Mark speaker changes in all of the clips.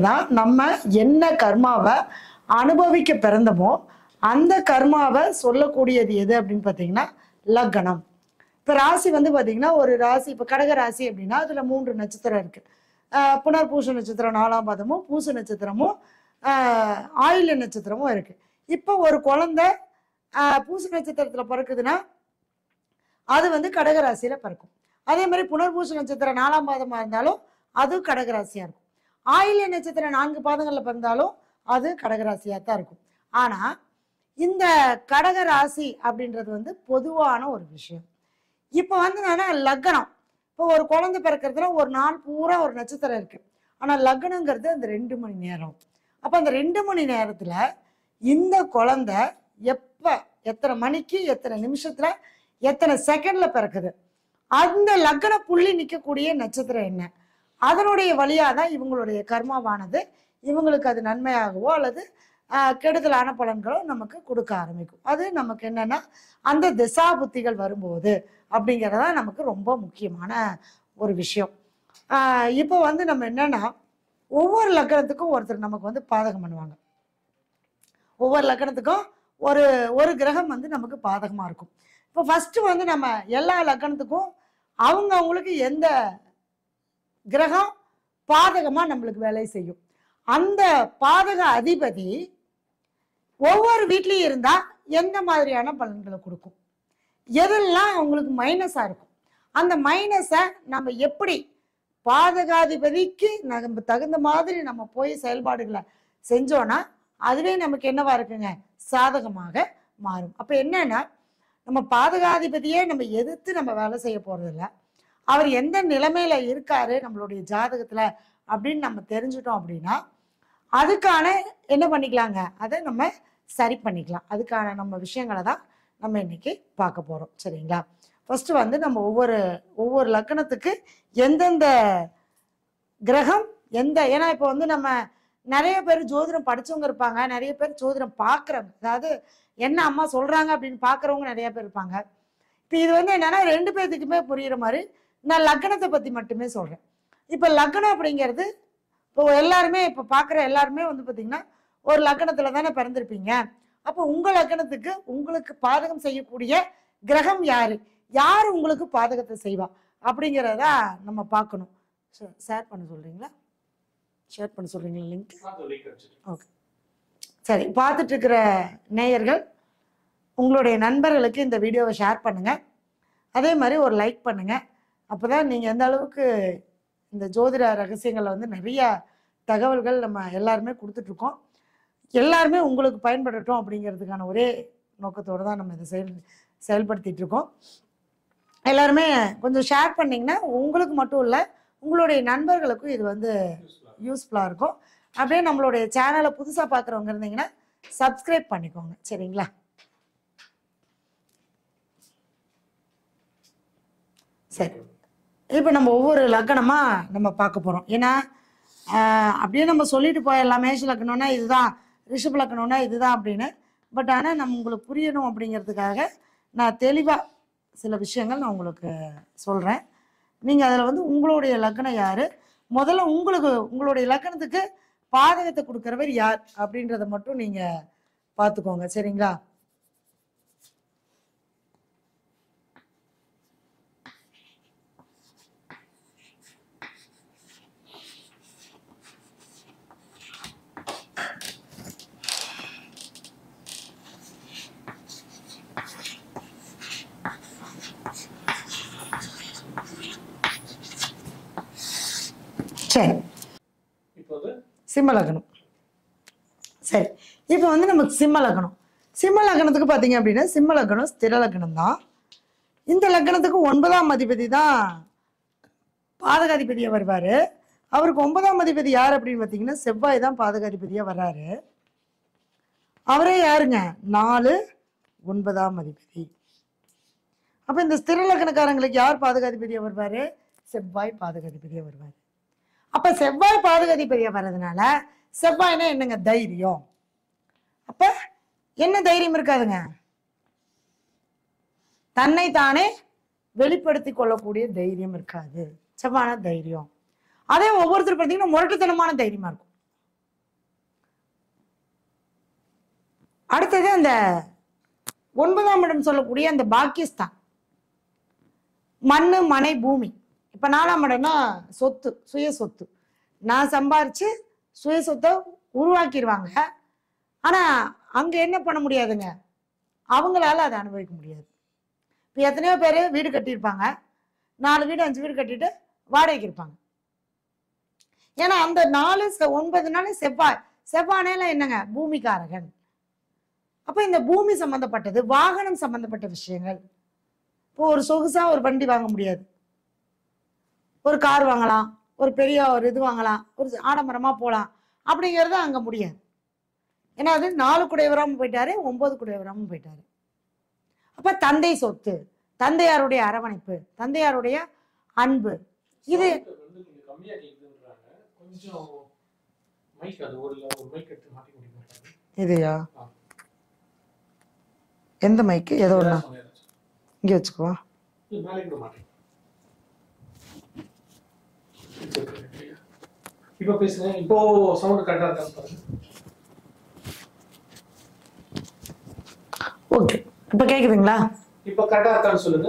Speaker 1: தான் நம்ம என்ன கர்மாவை அனுபவிக்க பிறந்தமோ அந்த கர்மாவை சொல்லக்கூடியது எது அப்படின்னு பார்த்தீங்கன்னா லக்னம். இப்போ ராசி வந்து பார்த்தீங்கன்னா ஒரு ராசி, இப்போ கடக ராசி அப்படின்னா அதில் 3 நட்சத்திரம் இருக்குது. புனர்பூச நட்சத்திரம் 4ஆம் பாதமும், பூச நட்சத்திரமும், ஆயில்ய நட்சத்திரமும் இருக்குது. இப்போ ஒரு குழந்தை பூச நட்சத்திரத்தில் பிறக்குதுன்னா அது வந்து கடகராசியில் பிறக்கும். அதே மாதிரி புனர்பூச நட்சத்திரம் 4ஆம் பாதமாக இருந்தாலும் அது கடகராசியாக இருக்கும். ஆயில்ய நட்சத்திரம் 4 பாதங்களில் பிறந்தாலும் அது கடகராசியாக தான் இருக்கும். ஆனால் இந்த கடகராசி அப்படின்றது வந்து பொதுவான ஒரு விஷயம். இப்போ வந்து லக்னம், இப்போ ஒரு குழந்தை பிறக்கிறதுல ஒரு நாள் பூரா ஒரு நட்சத்திரம் இருக்குது. ஆனால் லக்னங்கிறது அந்த 2 மணி நேரம். அப்போ அந்த 2 மணி நேரத்தில் இந்த குழந்தை எப்போ, எத்தனை மணிக்கு, எத்தனை நிமிஷத்தில், எத்தனை செகண்டில் பிறக்குது, அந்த லக்ன புள்ளி நிற்கக்கூடிய நட்சத்திரம் என்ன, அதனுடைய வழியாக தான் இவங்களுடைய கர்மாவானது இவங்களுக்கு அது நன்மையாகவோ அல்லது கெடுதலான பலன்களோ நமக்கு கொடுக்க ஆரம்பிக்கும். அது நமக்கு என்னன்னா அந்த திசா புத்திகள் வரும்போது அப்படிங்கிறதா நமக்கு ரொம்ப முக்கியமான ஒரு விஷயம். இப்போ வந்து நம்ம என்னன்னா ஒவ்வொரு லக்னத்துக்கும் ஒருத்தர் நமக்கு வந்து பாதகம் பண்ணுவாங்க. ஒவ்வொரு லக்னத்துக்கும் ஒரு ஒரு கிரகம் வந்து நமக்கு பாதகமாக இருக்கும். இப்போ ஃபஸ்ட்டு வந்து நம்ம எல்லா லக்னத்துக்கும் அவங்களுக்கு எந்த கிரகம் பாதகமாக நம்மளுக்கு வேலை செய்யும், அந்த பாதக அதிபதி ஒவ்வொரு வீட்லேயும் இருந்தால் எந்த மாதிரியான பலன்களை கொடுக்கும், எதெல்லாம் அவங்களுக்கு மைனஸாக இருக்கும், அந்த மைனஸை நம்ம எப்படி பாதகாதிபதிக்கு நம்ம தகுந்த மாதிரி நம்ம போய் செயல்பாடுகளை செஞ்சோன்னா அதுவே நமக்கு என்னவா இருக்குங்க, சாதகமாக மாறும். அப்போ என்னன்னா நம்ம பாதகாதிபதியே நம்ம எதிர்த்து நம்ம வேலை செய்ய போகிறதில்ல, அவர் எந்த நிலைமையில இருக்காரு நம்மளுடைய ஜாதகத்தில் அப்படின்னு நம்ம தெரிஞ்சுட்டோம் அப்படின்னா அதுக்கான என்ன பண்ணிக்கலாங்க, அதை நம்ம சரி பண்ணிக்கலாம். அதுக்கான நம்ம விஷயங்களை தான் நம்ம இன்னைக்கு பார்க்க போகிறோம். சரிங்களா? ஃபஸ்ட்டு வந்து நம்ம ஒவ்வொரு லக்னத்துக்கு எந்தெந்த கிரகம் எந்த, ஏன்னா இப்போ வந்து நம்ம நிறைய பேர் ஜோதிடம் படித்தவங்க இருப்பாங்க, நிறைய பேர் ஜோதிடம் பார்க்குறவங்க, அதாவது என்ன அம்மா சொல்கிறாங்க அப்படின்னு பார்க்குறவங்க நிறைய பேர் இருப்பாங்க. இப்போ இது வந்து என்னென்னா 2 பேர்த்துக்குமே புரிகிற மாதிரி நான் லக்னத்தை பற்றி மட்டுமே சொல்கிறேன். இப்போ லக்னம் அப்படிங்கிறது இப்போ எல்லாருமே இப்போ பார்க்குற எல்லாருமே வந்து பார்த்திங்கன்னா ஒரு லக்னத்தில் தானே பிறந்திருப்பீங்க. அப்போ உங்கள் லக்னத்துக்கு உங்களுக்கு பாதகம் செய்யக்கூடிய கிரகம் யார், யார் உங்களுக்கு பாதகத்தை செய்வா அப்படிங்கிறத நம்ம பார்க்கணும். ஷேர் பண்ண சொல்கிறீங்களா? ஷேர் பண்ண சொல்கிறீங்களா லிங்க்? ஓகே, சரி. பார்த்துட்டு இருக்கிற நேயர்கள் உங்களுடைய நண்பர்களுக்கு இந்த வீடியோவை ஷேர் பண்ணுங்கள். அதே மாதிரி ஒரு லைக் பண்ணுங்கள். அப்போ தான் நீங்கள் எந்த அளவுக்கு இந்த ஜோதிட ரகசியங்களை வந்து நிறையா தகவல்கள் நம்ம எல்லாருமே கொடுத்துட்ருக்கோம், எல்லாருமே உங்களுக்கு பயன்படட்டும் அப்படிங்கிறதுக்கான ஒரே நோக்கத்தோடு தான் நம்ம இதை செயல்படுத்திகிட்டு இருக்கோம். எல்லாருமே கொஞ்சம் ஷேர் பண்ணிங்கன்னா உங்களுக்கு மட்டும் இல்லை உங்களுடைய நண்பர்களுக்கும் இது வந்து யூஸ்ஃபுல்லாக இருக்கும். அப்படியே நம்மளுடைய சேனலை புதுசாக பார்க்குறவங்க இருந்தீங்கன்னா சப்ஸ்கிரைப் பண்ணிக்கோங்க. சரிங்களா? சரி, இப்போ நம்ம ஒவ்வொரு லக்னமாக நம்ம பார்க்க போகிறோம். ஏன்னா அப்படியே நம்ம சொல்லிட்டு போயிடலாம், மேஷ லக்னம்னா இதுதான், ரிஷப லக்னம்னா இதுதான் அப்படின்னு. பட் ஆனால் நம்ம உங்களுக்கு புரியணும் அப்படிங்கிறதுக்காக நான் தெளிவாக சில விஷயங்கள் நான் உங்களுக்கு சொல்கிறேன். நீங்கள் அதில் வந்து உங்களுடைய லக்னம் யார், முதல்ல உங்களுடைய லக்னத்துக்கு பாதகத்தை கொடுக்குறவர் யார் அப்படின்றத மட்டும் நீங்கள் பார்த்துக்கோங்க. சரிங்களா? சரி, சிம்ம லக்னம். சரி, இப்போ வந்து நமக்கு சிம்ம லக்னத்துக்கு பார்த்தீங்க அப்படின்னா சிம்ம லக்னம் ஸ்திர லக்னம் தான். இந்த லக்னத்துக்கு 9ஆம் அதிபதி தான் பாதகாதிபதியாக வருவார். அவருக்கு 9ஆம் அதிபதி யார் அப்படின்னு பார்த்தீங்கன்னா செவ்வாய் தான் பாதகாதிபதியாக வர்றாரு. அவரே யாருங்க, 4 9ஆம் அதிபதி. அப்போ இந்த ஸ்திர லக்னக்காரங்களுக்கு யார் பாதகாதிபதியாக வருவார், செவ்வாய் பாதகாதிபதியாக வருவார். அப்போ செவ்வாய் பாதகாதிபதியாக வர்றதுனால செவ்வாய்னா என்னங்க, தைரியம். அப்போ என்ன தைரியம் இருக்காதுங்க, தன்னை தானே வெளிப்படுத்தி கொள்ளக்கூடிய தைரியம் இருக்காது. செவ்வாய்னா தைரியம். அதே ஒவ்வொருத்தர் பார்த்தீங்கன்னா முரட்டுத்தனமான தைரியமா இருக்கும். அடுத்தது அந்த 9ஆம் இடம் சொல்லக்கூடிய அந்த பாக்கியஸ்தான், மண்ணு மனை பூமி. இப்போ 4ஆம் இடம்னா சொத்து, சுய சொத்து. நான் சம்பாரிச்சு சுய சொத்தை உருவாக்கிடுவாங்க. ஆனால் அங்கே என்ன பண்ண முடியாதுங்க, அவங்களால அதை அனுபவிக்க முடியாது. இப்போ எத்தனையோ பேர் வீடு கட்டியிருப்பாங்க, 4 வீடு 5 வீடு கட்டிட்டு வாடகைக்கு இருப்பாங்க. ஏன்னா அந்த 4 9 நாள் செவ்வாய், செவ்வானேல என்னங்க பூமிக்காரகன். அப்போ இந்த பூமி சம்பந்தப்பட்டது, வாகனம் சம்பந்தப்பட்ட விஷயங்கள். இப்போ ஒரு சொகுசா ஒரு வண்டி வாங்க முடியாது, ஒரு கார் வாங்கலாம், ஒரு பெரிய ஒரு இது வாங்கலாம், ஒரு ஆடம்பரமாக போகலாம், அப்படிங்கிறது அங்கே முடியாது. ஏன்னா அது 4 குடையவராமல் போயிட்டாரு, 9 குடையவராமல் போயிட்டாரு. அப்போ தந்தை சொத்து, தந்தையாருடைய அரவணைப்பு, தந்தையாருடைய அன்பு, இது இதுயா எந்த மைக்கு ஏதோ ஒண்ணா இங்கே வச்சுக்குவா.
Speaker 2: இப்போ பேசுங்க, இப்போ சவுண்ட் கரெக்டா இருக்கா?
Speaker 1: ஓகே, இப்போ கேக்குதுங்களா?
Speaker 2: இப்போ கரெக்டா இருக்கான்னு சொல்லுங்க.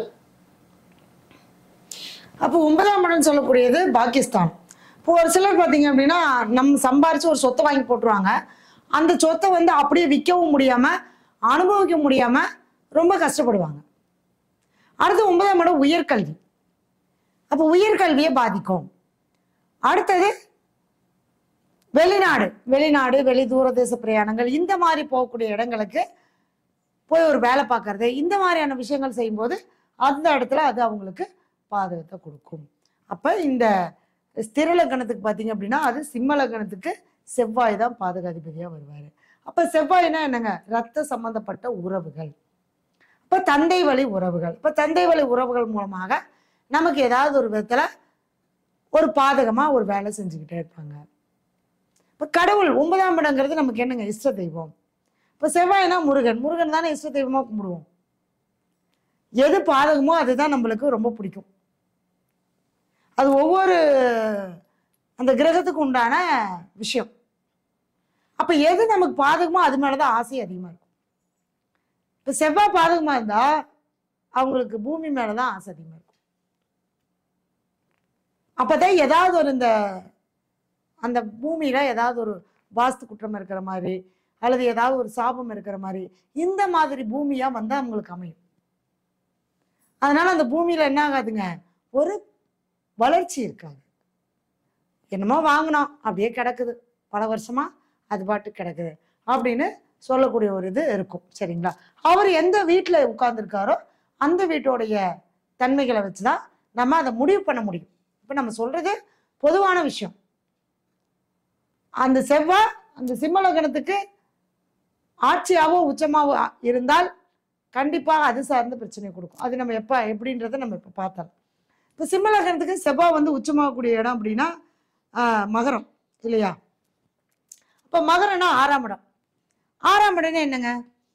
Speaker 1: அப்போ 9ஆம் இடம் சொல்லக்கூடியது பாகிஸ்தான். இப்போ ஒரு சிலர் பார்த்தீங்க அப்படின்னா நம்ம சம்பாரிச்சு ஒரு சொத்தை வாங்கி போட்டுருவாங்க. அந்த சொத்தை வந்து அப்படியே விற்கவும் முடியாம, அனுபவிக்க முடியாம ரொம்ப கஷ்டப்படுவாங்க. அடுத்து 9ஆம் இடம் உயர்கல்வி. அப்போ உயர்கல்வியை பாதிக்கும். அடுத்தது வெளிநாடு, வெளி தூரதேச பிரயாணங்கள், இந்த மாதிரி போகக்கூடிய இடங்களுக்கு போய் ஒரு வேலை பார்க்கறது, இந்த மாதிரியான விஷயங்கள் செய்யும்போது அந்த இடத்துல அது அவங்களுக்கு பாதகத்தை கொடுக்கும். அப்போ இந்த ஸ்திர லக்னத்துக்கு பார்த்தீங்க அப்படின்னா அது சிம்ம லக்னத்துக்கு செவ்வாய் தான் பாதகாதிபதியாக வருவார். அப்போ செவ்வாய்னா என்னங்க, ரத்த சம்பந்தப்பட்ட உறவுகள். இப்போ தந்தை வழி உறவுகள். இப்போ தந்தை வழி உறவுகள் மூலமாக நமக்கு ஏதாவது ஒரு விதத்தில் ஒரு பாதகமாக ஒரு வேலை செஞ்சுக்கிட்டே இருப்பாங்க. இப்போ கடவுள் 9ஆம் இடங்கிறது நமக்கு என்னங்க, இஷ்ட தெய்வம். இப்போ செவ்வாய்னா முருகன், முருகன் தானே இஷ்ட தெய்வமாக கும்பிடுவோம். எது பாதகமோ அதுதான் நம்மளுக்கு ரொம்ப பிடிக்கும். அது ஒவ்வொரு அந்த கிரகத்துக்கு உண்டான விஷயம். அப்போ எது நமக்கு பாதகமோ அது மேலதான் ஆசை அதிகமாக இருக்கும். இப்போ செவ்வாய் பாதகமாக இருந்தா அவங்களுக்கு பூமி மேலதான் ஆசை அதிகமாக இருக்கும். அப்பதான் ஏதாவது ஒரு இந்த அந்த பூமியில ஏதாவது ஒரு வாஸ்து குற்றம் இருக்கிற மாதிரி அல்லது ஏதாவது ஒரு சாபம் இருக்கிற மாதிரி இந்த மாதிரி பூமியா வந்தா அவங்களுக்கு அமையும். அதனால அந்த பூமியில என்ன ஆகாதுங்க, ஒரு வளர்ச்சி இருக்காது. என்னமோ வாங்கினோம் அப்படியே கிடக்குது, பல வருஷமா அது பாட்டு கிடக்குது அப்படின்னு சொல்லக்கூடிய ஒரு இது இருக்கும். சரிங்களா? அவர் எந்த வீட்டுல உட்கார்ந்துருக்காரோ அந்த வீட்டோடைய தன்மைகளை வச்சுதான் நம்ம அதை முடிவு பண்ண முடியும். இப்ப நம்ம சொல்றது பொதுவான விஷயம். அந்த செவ்வாய் அந்த சிம்ம லக்னத்துக்கு ஆட்சியாவோ உச்சமாவோ இருந்தால் கண்டிப்பாக அது சார்ந்த பிரச்சனை கொடுக்கும். அது நம்ம எப்படின்றத நம்ம இப்போ பார்த்தோம். இப்போ சிம்ம லக்னத்துக்கு செவ்வாய் வந்து உச்சமாகக்கூடிய இடம் அப்படின்னா மகரம் இல்லையா? இப்போ மகரம்னா 6ஆம் இடம். 6ஆம் இடம்னா என்னங்க,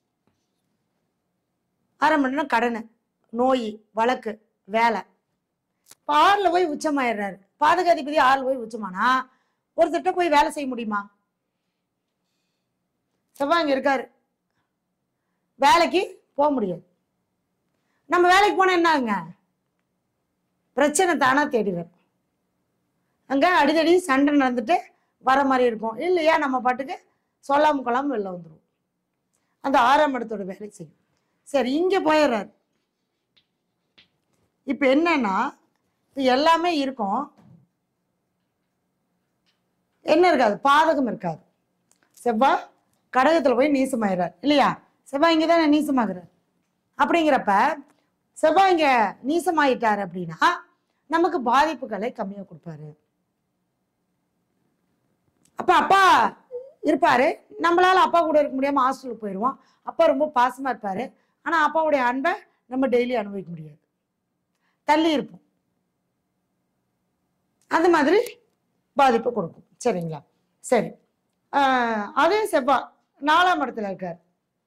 Speaker 1: 6ஆம் இடம்னா கடன், நோய், வழக்கு, வேலை. இப்போ 6ல் போய் உச்சமாயிடுறாரு. பாதகாதிபதி 6ல் போய் உச்சமானா ஒருத்தட்ட போய் வேலை செய்ய முடியுமா? செவ்வாய் இங்க இருக்காரு, வேலைக்கு போக முடியாது. நம்ம வேலைக்கு போனா என்னங்க, பிரச்சனை தானா தேடி வரும். அங்க அடிக்கடி சண்டை நடந்துட்டு வர மாதிரி இருக்கும் இல்லையா? நம்ம பாட்டுக்கு சொல்லாம கொள்ளாம வெளில வந்துடும். அந்த 6ஆம் இடத்தோட வேலை செய்யும். சரி, இங்க போயிடுறாரு. இப்ப என்னன்னா இப்ப எல்லாமே இருக்கும், என்ன இருக்காது, பாதகம் இருக்காது. செவ்வாய் கடகத்துல போய் நீசமாயிறார் இல்லையா? செவ்வாய் இங்க தானே நீசமாகிறார். அப்படிங்கிறப்ப செவ்வாய் இங்க நீசமாயிட்டாரு அப்படின்னா நமக்கு பாதிப்புகளை கம்மியா கொடுப்பாரு. அப்ப அப்பா இருப்பாரு, நம்மளால அப்பா கூட இருக்க முடியாம ஹாஸ்டலுக்கு போயிடுவோம். அப்பா ரொம்ப பாசமா இருப்பாரு, ஆனா அப்பாவுடைய அன்பை நம்ம டெய்லி அனுபவிக்க முடியாது, தள்ளி இருப்போம். அந்த மாதிரி பாதிப்பு கொடுக்கும். சரிங்களா? சரி, அதே செவ்வாய் 4ஆம் இடத்துல இருக்கார்.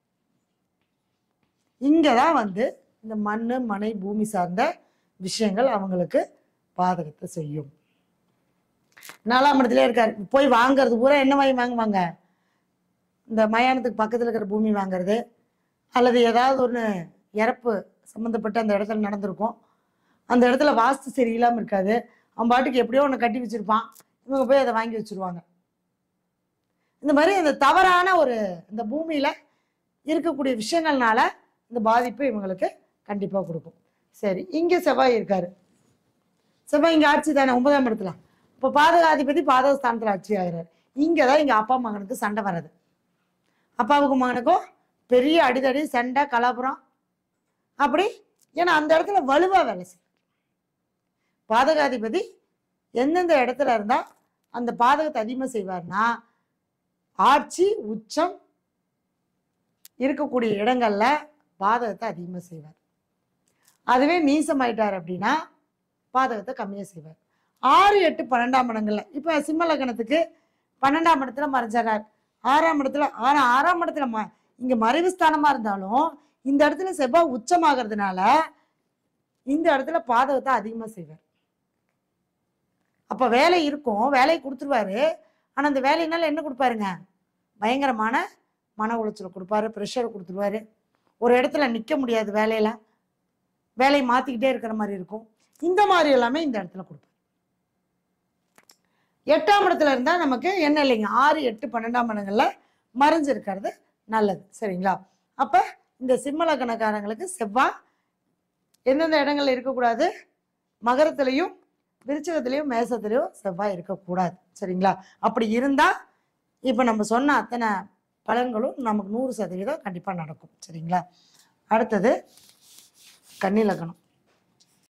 Speaker 1: இங்கதான் வந்து இந்த மண்ணு மனை பூமி சார்ந்த விஷயங்கள் அவங்களுக்கு பாதகத்தை செய்யும். 4ஆம் இடத்துல இருக்காரு. போய் வாங்கறது பூரா என்ன வாங்கி வாங்குவாங்க, இந்த மயானத்துக்கு பக்கத்தில் இருக்கிற பூமி வாங்குறது, அல்லது ஏதாவது ஒன்று இறப்பு சம்மந்தப்பட்ட அந்த இடத்துல நடந்திருக்கும். அந்த இடத்துல வாஸ்து சரியில்லாமல் இருக்காது. அவன் பாட்டுக்கு எப்படியோ ஒன்று கட்டி வச்சுருப்பான், இவங்க போய் அதை வாங்கி வச்சுருவாங்க. இந்த மாதிரி இந்த தவறான ஒரு இந்த பூமியில் இருக்கக்கூடிய விஷயங்கள்னால இந்த பாதிப்பு இவங்களுக்கு கண்டிப்பாக கொடுக்கும். சரி, இங்கே செவ்வாய் இருக்காரு. செவ்வாய் இங்கே ஆட்சி தானே 9ஆம் இடத்துல. இப்போ பாதகாதிபதி பாதகஸ்தானத்தில் ஆட்சி ஆகிறார். இங்கே தான் இங்கே அப்பா மகனுக்கு சண்டை வர்றது. அப்பாவுக்கும் மகனுக்கும் பெரிய அடிதடி, சண்டை, கலப்புறம் அப்படி. ஏன்னா அந்த இடத்துல வலுவாக வேலை செய்யும். பாதகாதிபதி எந்தெந்த இடத்துல இருந்தால் அந்த பாதகத்தை அதிகமாக செய்வார்னா, ஆட்சி உச்சம் இருக்கக்கூடிய இடங்கள்ல பாதகத்தை அதிகமாக செய்வார். அதுவே நீசமாயிட்டார் அப்படின்னா பாதகத்தை கம்மியாக செய்வார். 6, 8, 12ஆம் இடங்கள்ல இப்போ சிம்ம லக்னத்துக்கு 12ஆம் இடத்துல மறைஞ்சார். 6ஆம் இடத்துல 6ஆம் இடத்துல இங்க மறைவு ஸ்தானமா இருந்தாலும் இந்த இடத்துல செவ்வாய் உச்சமாகிறதுனால இந்த இடத்துல பாதகத்தை அதிகமாக செய்வார். அப்போ வேலை இருக்கும், வேலையை கொடுத்துருவாரு. ஆனால் அந்த வேலையினால என்ன கொடுப்பாருங்க? பயங்கரமான மன உளைச்சலை கொடுப்பாரு, ப்ரெஷரை கொடுத்துருவாரு. ஒரு இடத்துல நிற்க முடியாது, வேலையை மாற்றிக்கிட்டே இருக்கிற மாதிரி இருக்கும். இந்த மாதிரி எல்லாமே இந்த இடத்துல கொடுப்பாரு. 8ஆம் இடத்துல இருந்தால் நமக்கு என்ன இல்லைங்க, 6, 8, 12ஆம் இடங்கள்ல மறைஞ்சிருக்கிறது நல்லது. சரிங்களா? அப்போ இந்த சிம்ம லக்னக்காரங்களுக்கு செவ்வாய் எந்தெந்த இடங்கள்ல இருக்கக்கூடாது? மகரத்திலையும் விருச்சிகத்திலையும் மேசத்திலையும் செவ்வாய் இருக்கக்கூடாது. சரிங்களா? அப்படி இருந்தால் இப்போ நம்ம சொன்ன அத்தனை பலன்களும் நமக்கு 100% கண்டிப்பாக நடக்கும். சரிங்களா? அடுத்தது கன்னி லக்னம்.